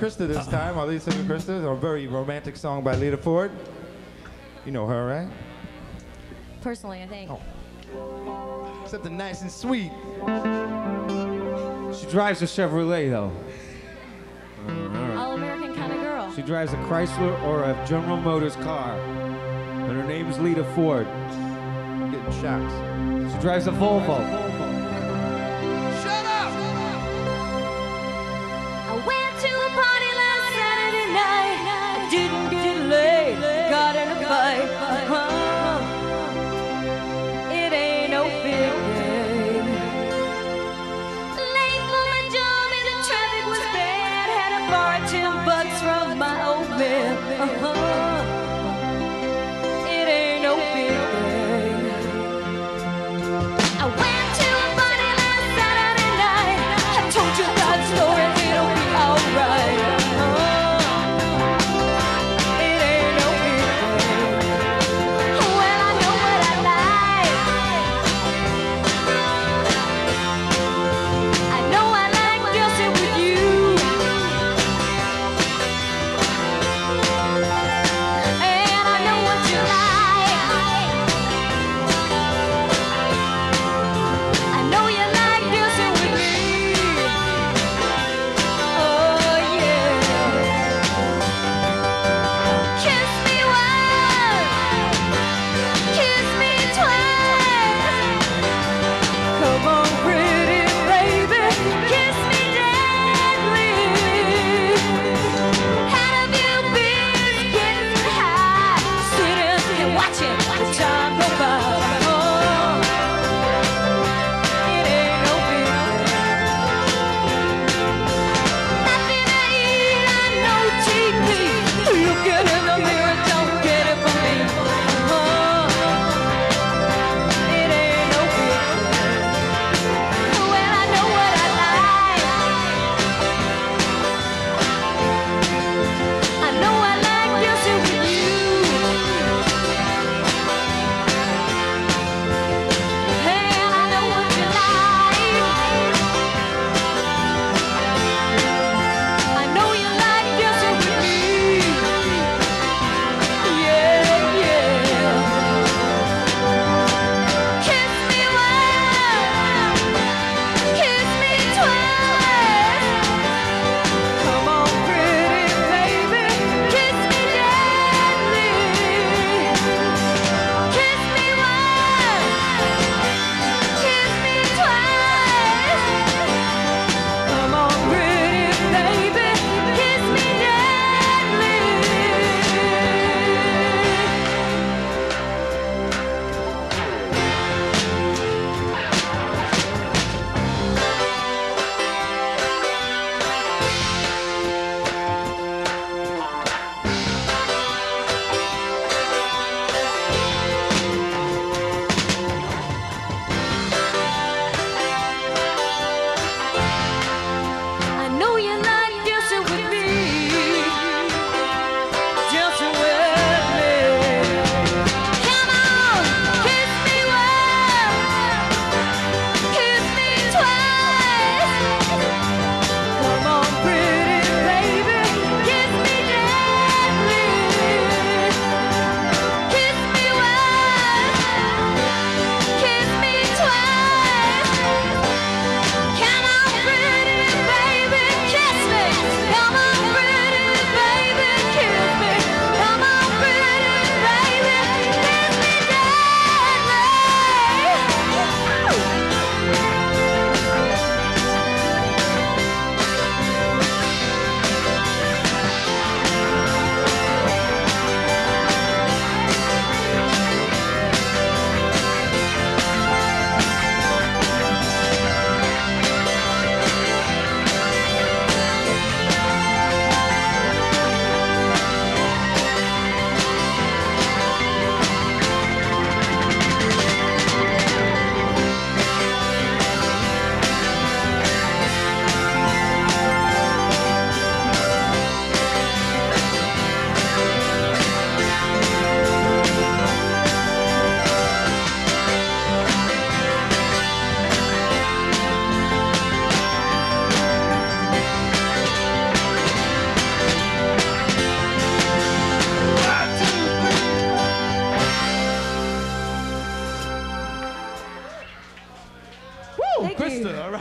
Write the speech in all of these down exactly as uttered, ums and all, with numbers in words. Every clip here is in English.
Christa this time, our lead singer Christa, a very romantic song by Lita Ford. You know her, right? Personally, I think. Oh. Something nice and sweet. She drives a Chevrolet, though. All-American kind of girl. She drives a Chrysler or a General Motors car. And her name's Lita Ford. I'm getting shots. She drives a Volvo. Shut up! I went to a party last Saturday night. I didn't get laid, got in a fight. Uh-huh. It ain't no big thing. Late for my job and the traffic was bad. Had to borrow ten bucks from my old man. Uh-huh. It ain't no big thing. I went to a party last Saturday night. I told you God's story, it'll be alright. Uh-huh. It ain't no big thing. Well, I know what I like. I know I like dancing with you. I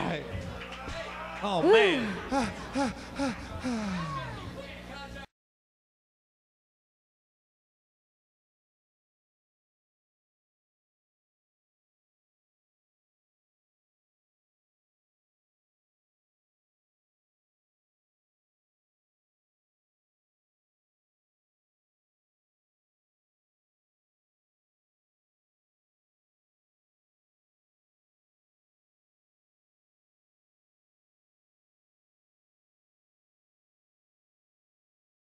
right. Oh, man.